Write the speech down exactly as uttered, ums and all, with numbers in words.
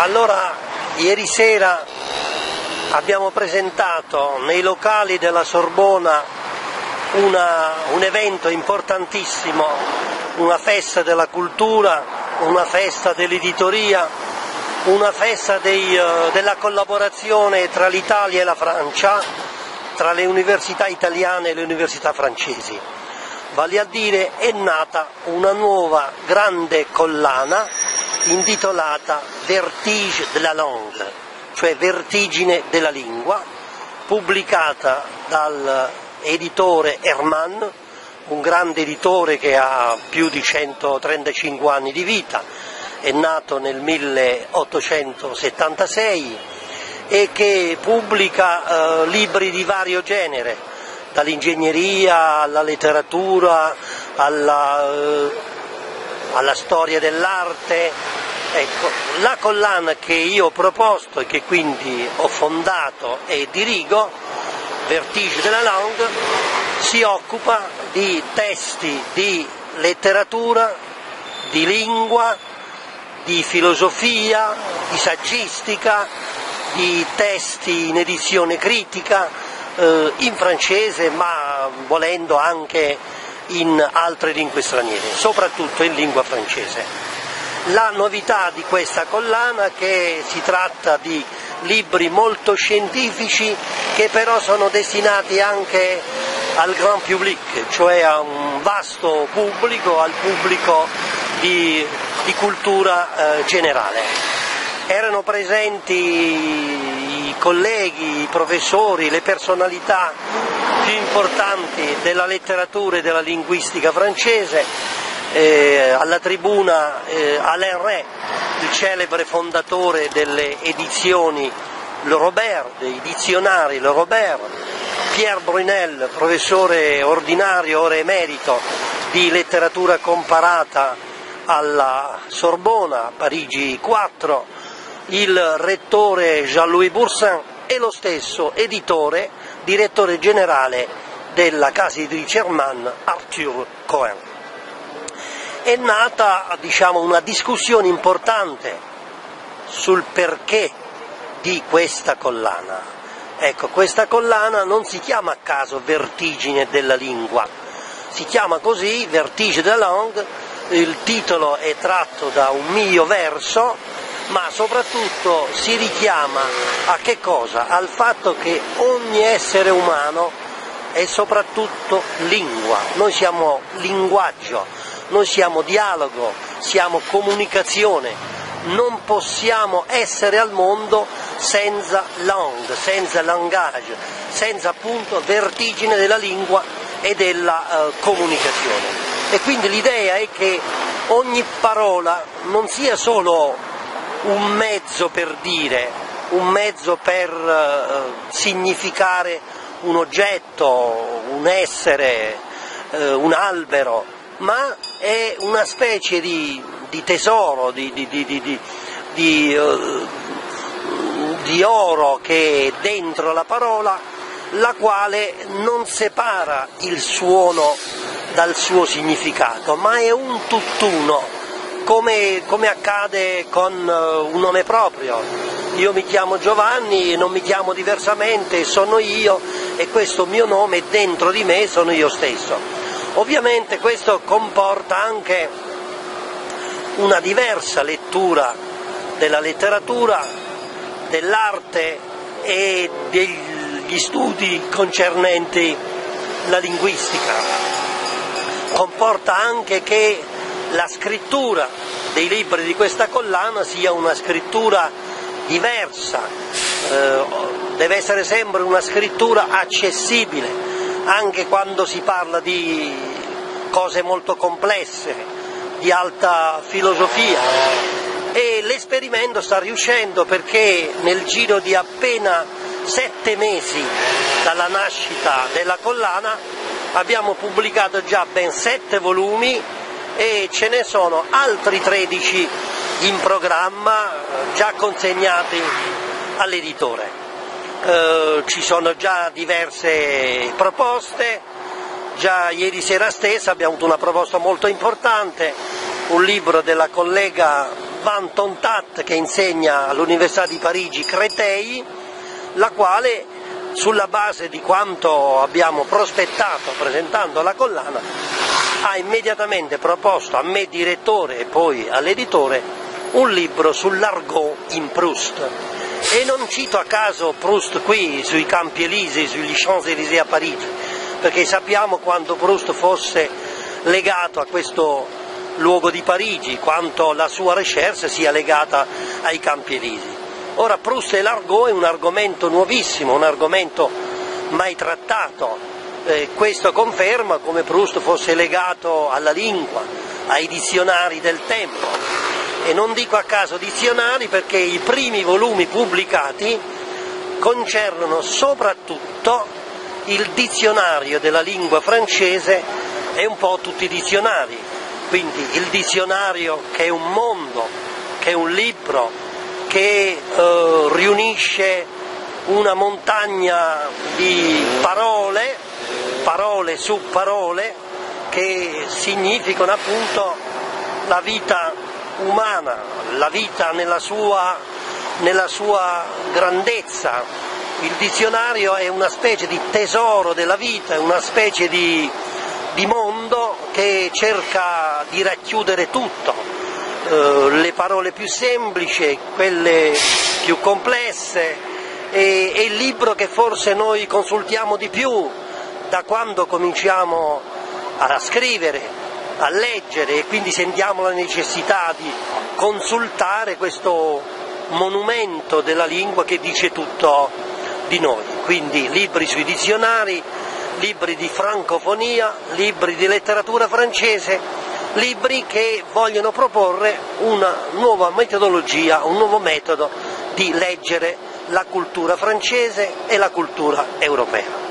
Allora, ieri sera abbiamo presentato nei locali della Sorbona una, un evento importantissimo, una festa della cultura, una festa dell'editoria, una festa dei, uh, della collaborazione tra l'Italia e la Francia, tra le università italiane e le università francesi. Vale a dire, è nata una nuova grande collana intitolata Vertige de la langue, cioè Vertigine della lingua, pubblicata dall'editore Hermann, un grande editore che ha più di centotrentacinque anni di vita, è nato nel milleottocentosettantasei e che pubblica eh, libri di vario genere, dall'ingegneria alla letteratura, alla, eh, alla storia dell'arte. Ecco, la collana che io ho proposto e che quindi ho fondato e dirigo, Vertige de la langue, si occupa di testi di letteratura, di lingua, di filosofia, di saggistica, di testi in edizione critica, eh, in francese, ma volendo anche in altre lingue straniere, soprattutto in lingua francese. La novità di questa collana è che si tratta di libri molto scientifici che però sono destinati anche al grand public, cioè a un vasto pubblico, al pubblico di, di cultura eh, generale. Erano presenti i colleghi, i professori, le personalità più importanti della letteratura e della linguistica francese. Eh, alla tribuna eh, Alain Rey, il celebre fondatore delle edizioni Le Robert, dei dizionari Le Robert, Pierre Brunel, professore ordinario, ora emerito, di letteratura comparata alla Sorbona, Parigi quattro, il rettore Jean-Louis Boursin e lo stesso editore, direttore generale della casa editrice Hermann, Arthur Cohen. È nata, diciamo, una discussione importante sul perché di questa collana. Ecco, questa collana non si chiama a caso Vertigine della lingua, si chiama così Vertige de la langue, il titolo è tratto da un mio verso, ma soprattutto si richiama a che cosa? Al fatto che ogni essere umano è soprattutto lingua, noi siamo linguaggio. Noi siamo dialogo, siamo comunicazione, non possiamo essere al mondo senza langue, senza langage, senza appunto vertigine della lingua e della uh, comunicazione. E quindi l'idea è che ogni parola non sia solo un mezzo per dire, un mezzo per uh, significare un oggetto, un essere, uh, un albero, ma è una specie di, di tesoro, di, di, di, di, di, uh, di oro che è dentro la parola, la quale non separa il suono dal suo significato, ma è un tutt'uno, come, come accade con uh, un nome proprio. Io mi chiamo Giovanni, non mi chiamo diversamente, sono io e questo mio nome è dentro di me, sono io stesso. Ovviamente questo comporta anche una diversa lettura della letteratura, dell'arte e degli studi concernenti la linguistica. Comporta anche che la scrittura dei libri di questa collana sia una scrittura diversa, eh, deve essere sempre una scrittura accessibile, anche quando si parla di cose molto complesse, di alta filosofia. E l'esperimento sta riuscendo perché nel giro di appena sette mesi dalla nascita della collana abbiamo pubblicato già ben sette volumi e ce ne sono altri tredici in programma, già consegnati all'editore. Uh, ci sono già diverse proposte, già ieri sera stessa abbiamo avuto una proposta molto importante, un libro della collega Van Tontat, che insegna all'Università di Parigi Créteil, la quale, sulla base di quanto abbiamo prospettato presentando la collana, ha immediatamente proposto a me direttore e poi all'editore un libro sull'argot in Proust. E non cito a caso Proust qui sui Campi Elysei, sugli Champs-Élysées a Parigi, perché sappiamo quanto Proust fosse legato a questo luogo di Parigi, quanto la sua recherche sia legata ai Campi Elysei. Ora, Proust e l'argot è un argomento nuovissimo, un argomento mai trattato. Eh, questo conferma come Proust fosse legato alla lingua, ai dizionari del tempo. E non dico a caso dizionari perché i primi volumi pubblicati concernono soprattutto il dizionario della lingua francese e un po' tutti i dizionari. Quindi il dizionario, che è un mondo, che è un libro, che eh, riunisce una montagna di parole, parole su parole, che significano appunto la vita umana, la vita nella sua, nella sua grandezza. Il dizionario è una specie di tesoro della vita, è una specie di, di mondo che cerca di racchiudere tutto, eh, le parole più semplici, quelle più complesse, e, è il libro che forse noi consultiamo di più da quando cominciamo a scrivere, a leggere, e quindi sentiamo la necessità di consultare questo monumento della lingua che dice tutto di noi. Quindi libri sui dizionari, libri di francofonia, libri di letteratura francese, libri che vogliono proporre una nuova metodologia, un nuovo metodo di leggere la cultura francese e la cultura europea.